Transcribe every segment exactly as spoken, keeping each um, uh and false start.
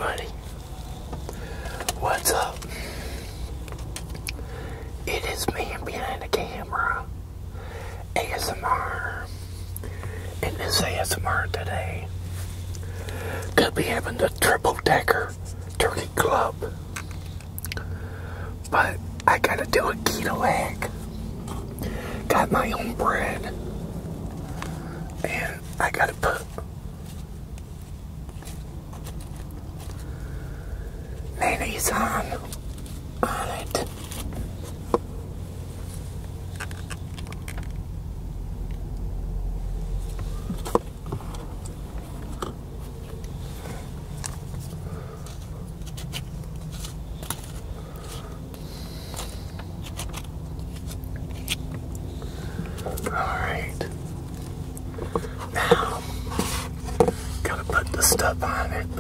everybody. What's up? It is me behind the camera, A S M R. In this A S M R today, gonna be having the triple decker turkey club. But I gotta do a keto hack. Got my own bread. And I gotta put mayonnaise on, on it. Alright. Now, gotta put the stuff on it.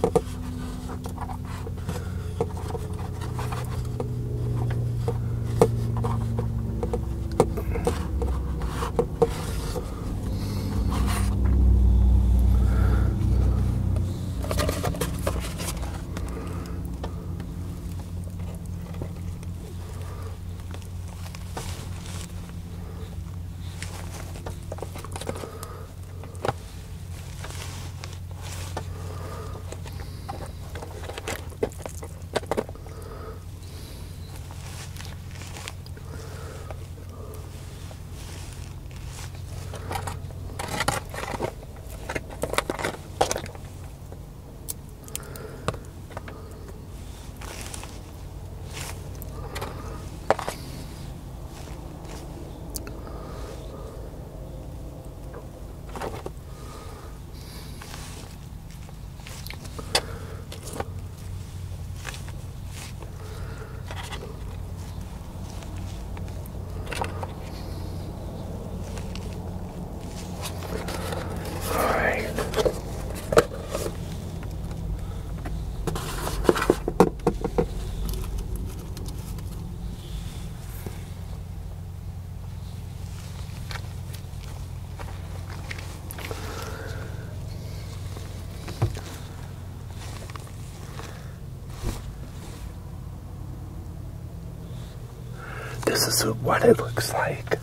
This is what it looks like.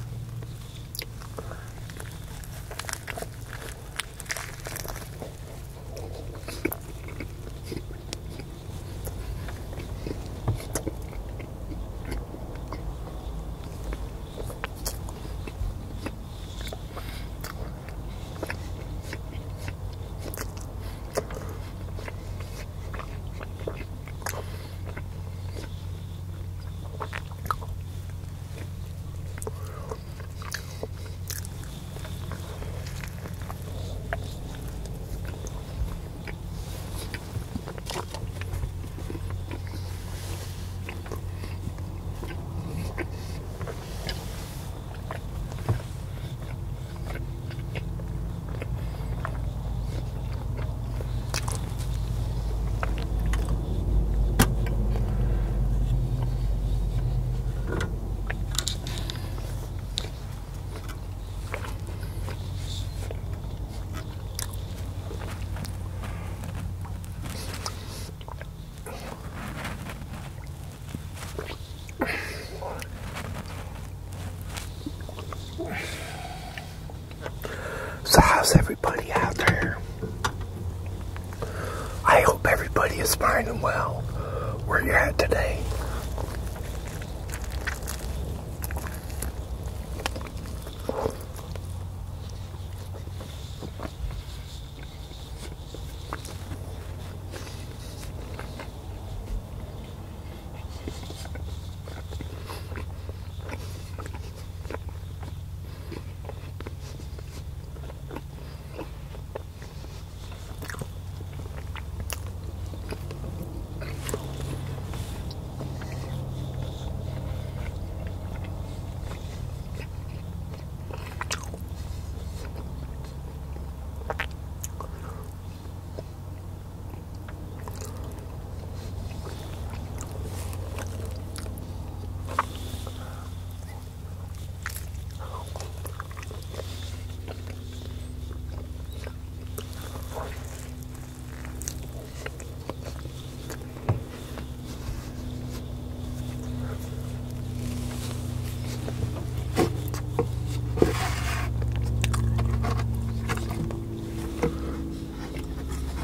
So how's everybody out there? I hope everybody is fine and well where you're at today.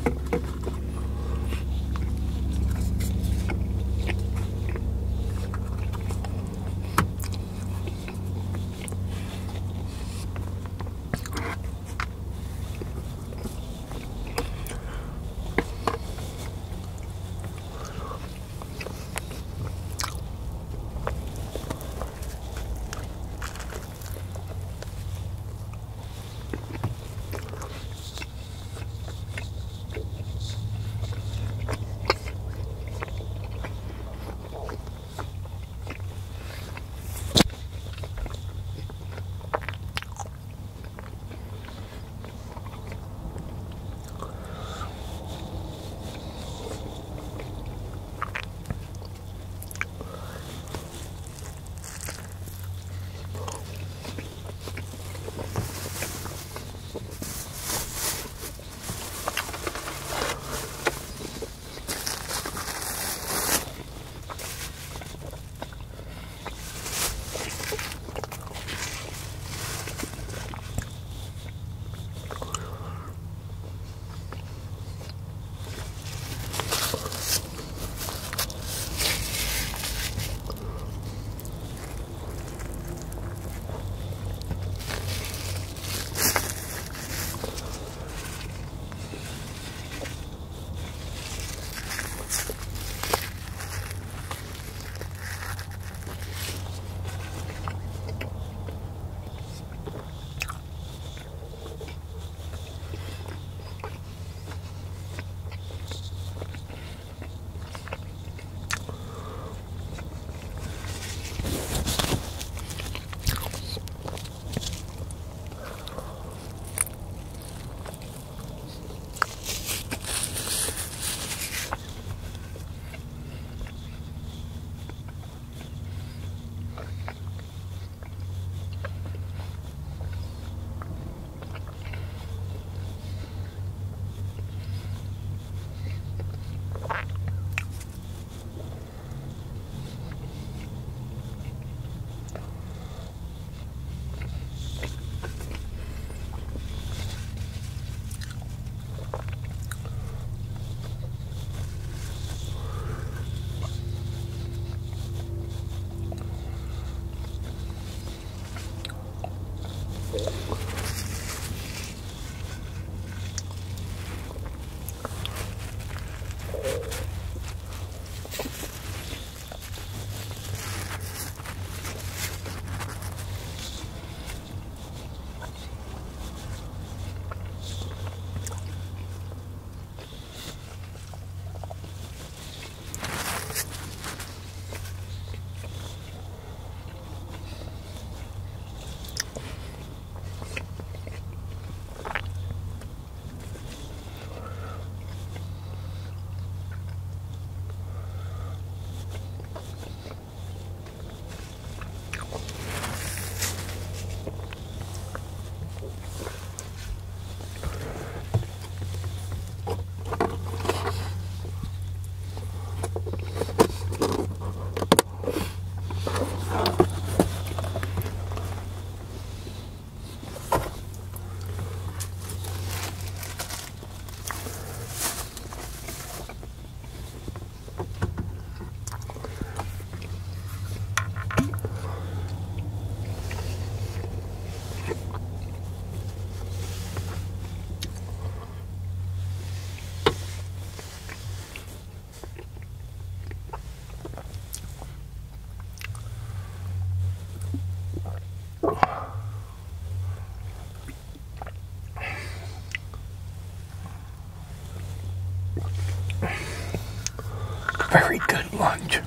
Very good lunch.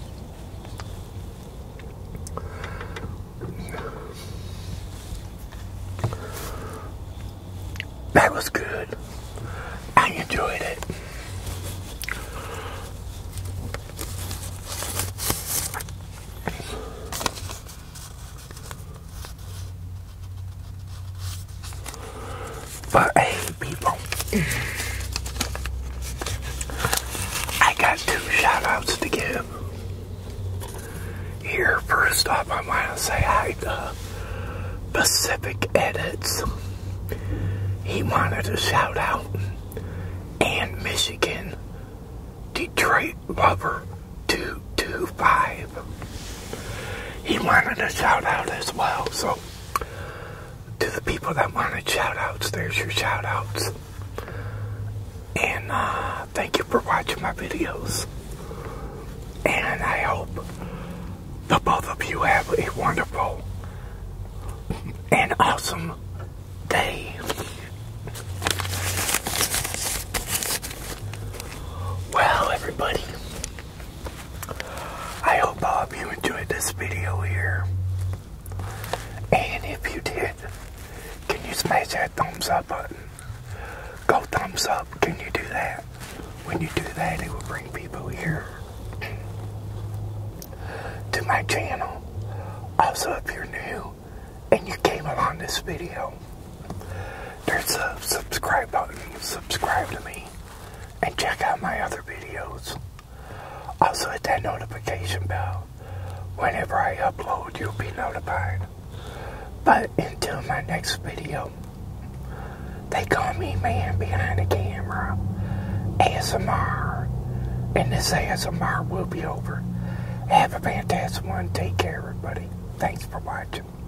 That was good. I enjoyed it. But hey, people, I got two shout outs to give. Here, first off, I want to say hi to Pacific Edits. He wanted a shout out. and Michigan Detroit Lover two two five. He wanted a shout out as well, so to the people that wanted shout outs, there's your shout outs. And uh, thank you for watching my videos. And I hope the both of you have a wonderful and awesome day. Well, everybody, I hope all of you enjoyed this video here. And if you did, can you smash that thumbs up button? Go thumbs up. Can you do that? When you do that, it will bring people here to my channel. Also, if you're new and you came along this video, there's a subscribe button. Subscribe to me and check out my other videos. Also, hit that notification bell. Whenever I upload, you'll be notified. But until my next video, they call me Man Behind the Camera, A S M R, and this A S M R will be over. Have a fantastic one. Take care, everybody. Thanks for watching.